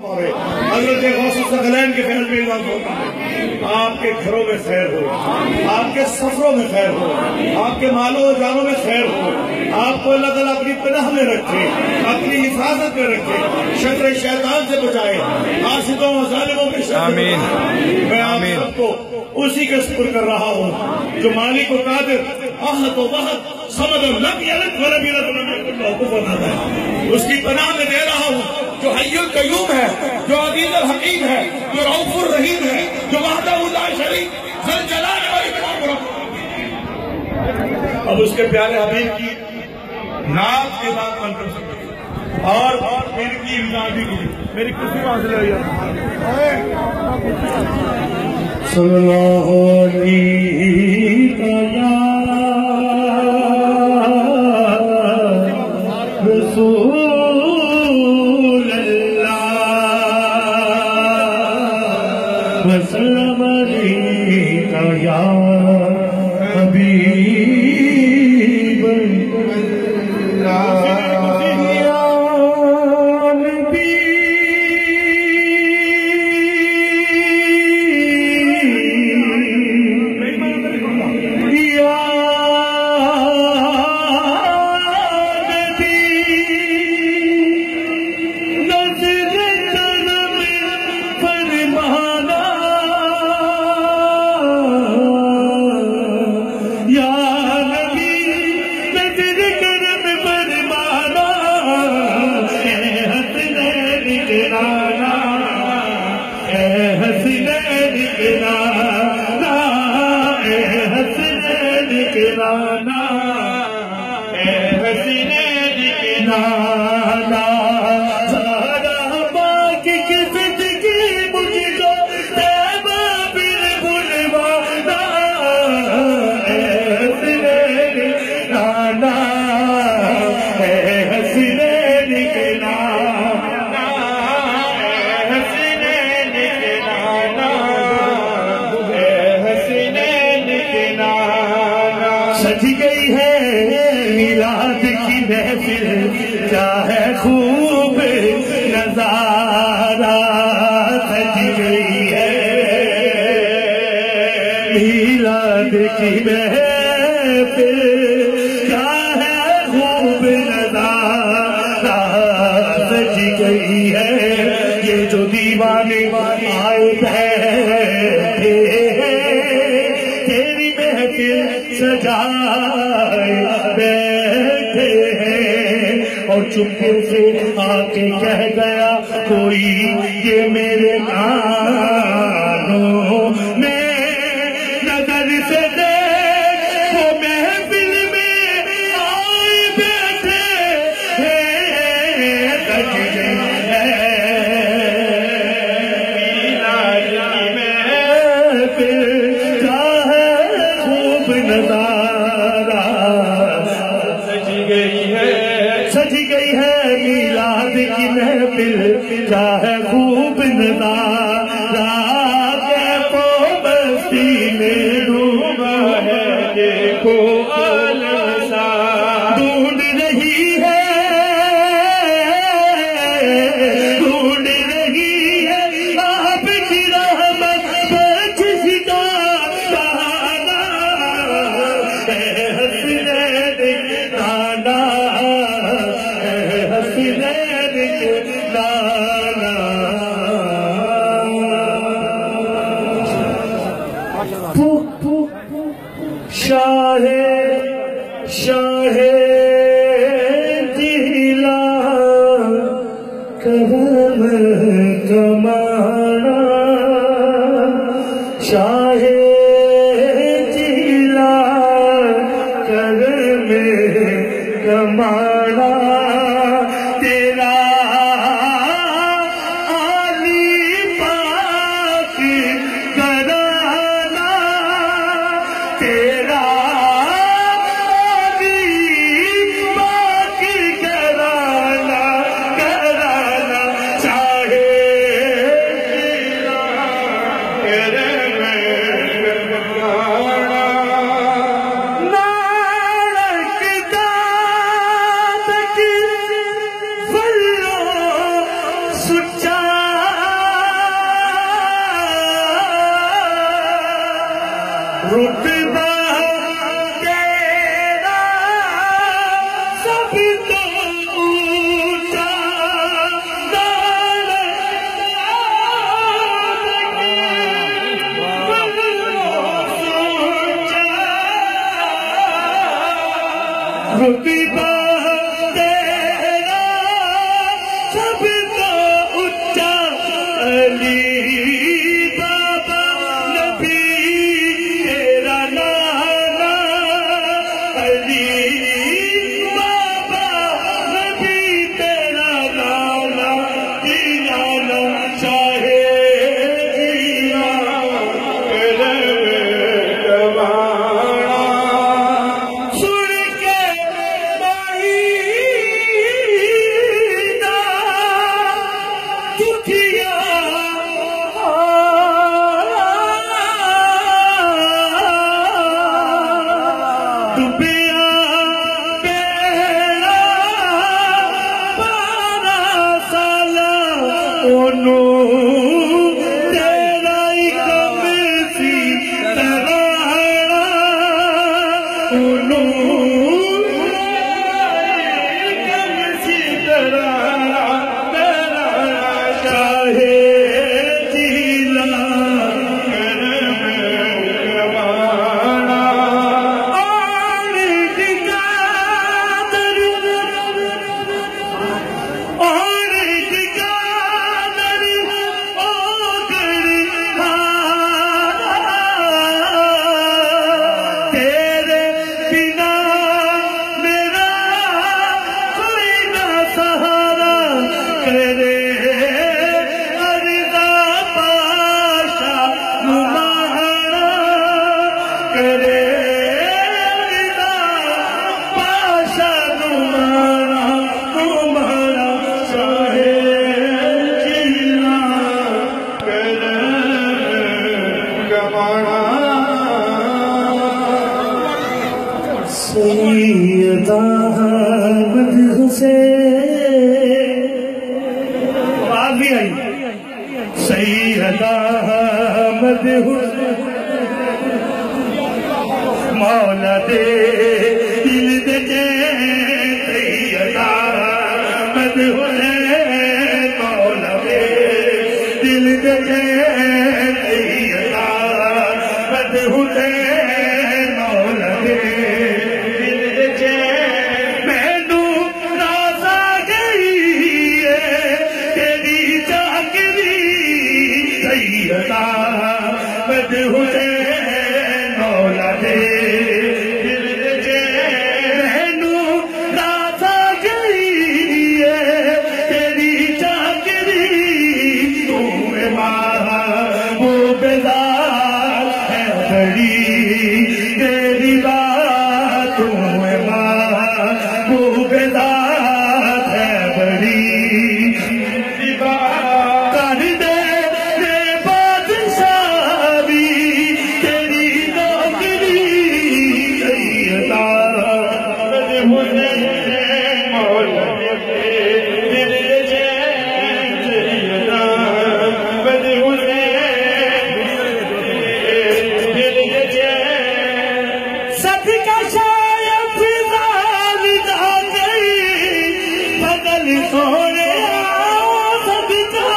फरमाए। हज़रत गौस सक़लैन के फैज़ में इज़ाफ़ा फरमाए। आपके घरों में खैर हो, आपके सफरों में खैर हो, आपके मालों और जानों में खैर हो। आपको अल्लाह ताला अपनी पनाह में रखे, अपनी हिफाजत में रखे, शर शैतान से बचाए, आसिदों और जालिमों के शर से बचाए। मैं आप सबको उसी के शुक्र कर रहा हूँ जो मालिक व कादिर, अहद व वहद, समद और लब यलिद व लम यूलद है, उसकी पनाह में दे रहा हूँ जो हय्युल क़य्यूम है, जो अज़ीज़ुल हकीम है, जो रऊफ़ुर रहीम है, जो वहदहु ला शरीक ज़ुल जलाल वल इकराम। अब उसके प्यारे हबीब की नात के बाद मंत्र सकते और इनकी इमदादी की मेरी खुशी हासिल हुई सल्लल्लाहु अलैहि रसूल अल्लाह वसल्लम अलैका या हबीब सजी गई है मिलाद की महफिल, क्या है खूब नजारा। सजी गई है मिलाद की महफिल, क्या है खूब नजारा। सजी गई है ये जो दीवाने आए बैठे तेरी महफिल सजाए बैठे हैं। और चुपके से आके कह गया कोई ये मेरे कानों में नजर से देख, वो महफिल में आए बैठे हैं। सज गई है महफिल, नजारा। सजी गई है मिलाद की महफिल, क्या है खूब नजारा। देखो बस्ती में डूबा है, देखो अलसा ढूंढ रही है, ढूंढ रही है आपकी रहमत बख्शिश का बहाना। हसीनैन नाना, हसीनैन नाना। शाहे शाहे दिला करम कमाना, शाहे दिला करम कमाना। तेरा आली पाक कराना, तेरा आली पाक कराना, कराना। चाहे करम रुतबा तेरा सब तो ऊंचा, रुतबा तेरा सब तो ऊंचा, अली बाबा नबी तेरा नाना, अली बाबा नबी तेरा नाना, दीवाना चाहे जीना करे गवाना, सुन के माहीदा दुखिया डुबिया बेड़ा 12 साल ओनू तेरा ही कम सी तराना, ओनू कम सी तराना, तराना चाहे जीना करे गवाना, आन दिगादर तेरे बिना मेरा कोई ना सहारा, करे अर्ज़ा पाशा नुमारा, करे अर्ज़ा पाशा नुमारा, तुम्हारा चाहे जीना करे गवाना, सैयदा अहमद हुसैन, आवाज भी आई, सैयदा अहमद हुसैन, मौला दे दिल दे चैन, सैयदा अहमद हुसैन, मौला दे दिल दे चैन, सैयदा अहमद हुसैन, मौला दे दिल दे चैन, मैनू राज़ा गई है तेरी चाकरी, सैयदा अहमद हुसैन, मौला दे दिल दे चैन, मैनू राज़ा गई है तेरी चाकरी, तू महबूब ज़ात है बड़ी तेरी बात, तू महबूब ज़ात है बड़ी तेरी बात, कर दे रे बादशाही तेरी नौकरी, सैयदा अहमद हुसैन, मौला दे दिल दे चैन, सैयदा अहमद हुसैन, दिल दे चैन, सदका शायद फिजाल दा गई, बदल सोने सदका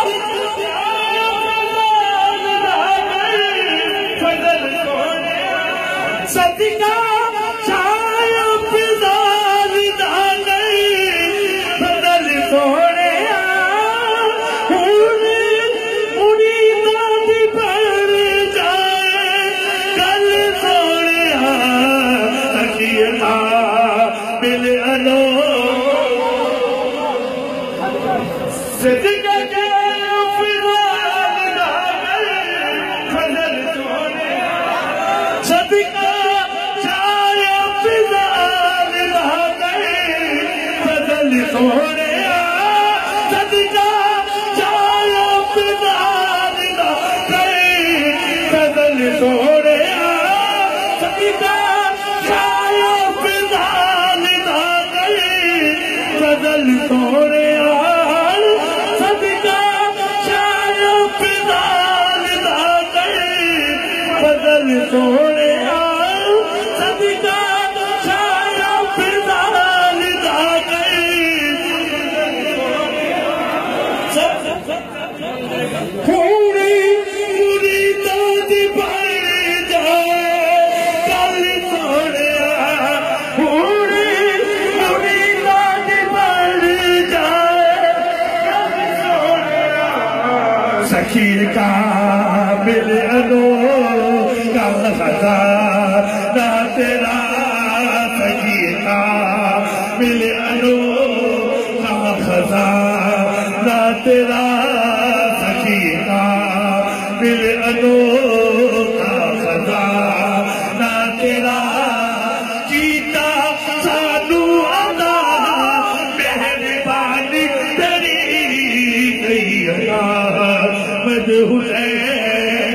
शायद फिजाल दा गई, बदल सोने सदका शायद फिजाल दा गई, बदल सोने मुरीदा दी बन जाए कल सोने, सखियता बिल अलो सदका के फिजाल दा गई, बदल सोने सदका शायद फिजाल दा गई, बदल सोने सदका शायद फिजाल दा गई, बदल सोने सदका शायद फिजाल दा गई, बदल सोने सदका शायद फिजाल दा गई, बदल सोने थोड़ी पूरी दाद बढ़ जाए कल सोनिया, थोड़ी पूरी दाद बढ़ जाए कल सोनिया, सखी का मिल अनो का खजाना तेरा, सखी का मिल अनो का खजाना तेरा, सखी का मिल अनो का खजाना तेरा, जीता सानू अदा मेहरबानी तेरी गई अदा, मद हुसैन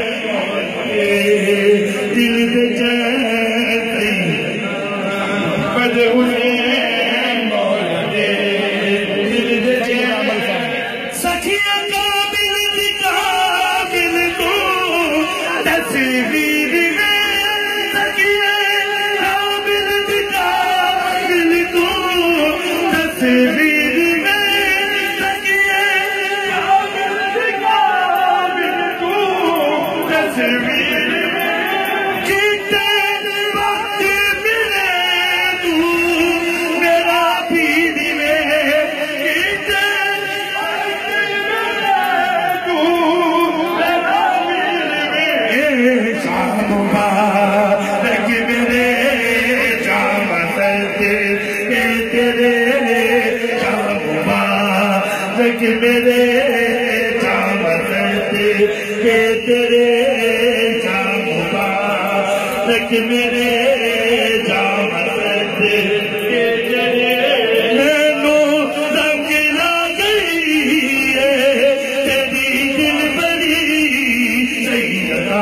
दिल दे चैन मद हुसैन मौला दे दिल दे चैन, सखिया काबिल दी काबिल तू तस्वीर में, सखिया काबिल दी काबिल तू तस्वीर में, सखिया काबिल दी काबिल तू तस्वीर में, कितने वक्त मिले तू मेरा पीर में, कितने वक्त मिले तू मेरा पीर में, शाम मुबारक मेरे शाम सजदे तेरे, शाम मुबारक मेरे शाम सजदे तेरे, शाम मुबारक मेरे शाम सजदे तेरे, मैनू रंग लग गई है तेरी दिल बड़ी सैयदा,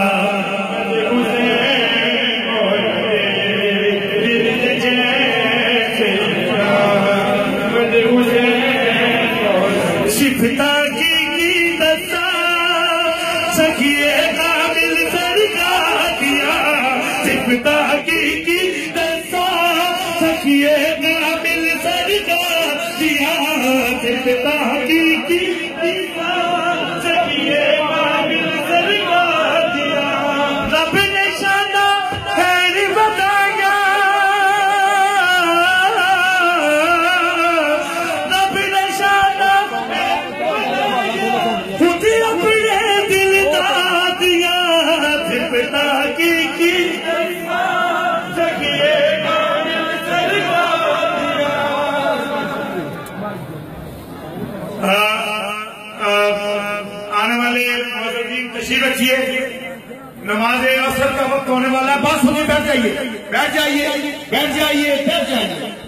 हुसैन मौला दे दिल दे चैन सैयदा, मद हुसैन मौला, सिफता की दसा सखिए काबिल सरकार दिया, सिफता की दसा सखिए काबिल सरकार दिया, सिफता की दसा सखिए काबिल सरकार दिया, रब ने शाना खैर बताया, रब ने शाना खुद अपने दिल दा दिया, सिफता की सखिए काबिल सरकार दिया। आने वाले मौजूदीन तशरीफ रखिए, नमाज असर का वक्त होने वाला है, बस हमें बैठ जाइए बैठ जाइए बैठ जाइए बैठ जाइए।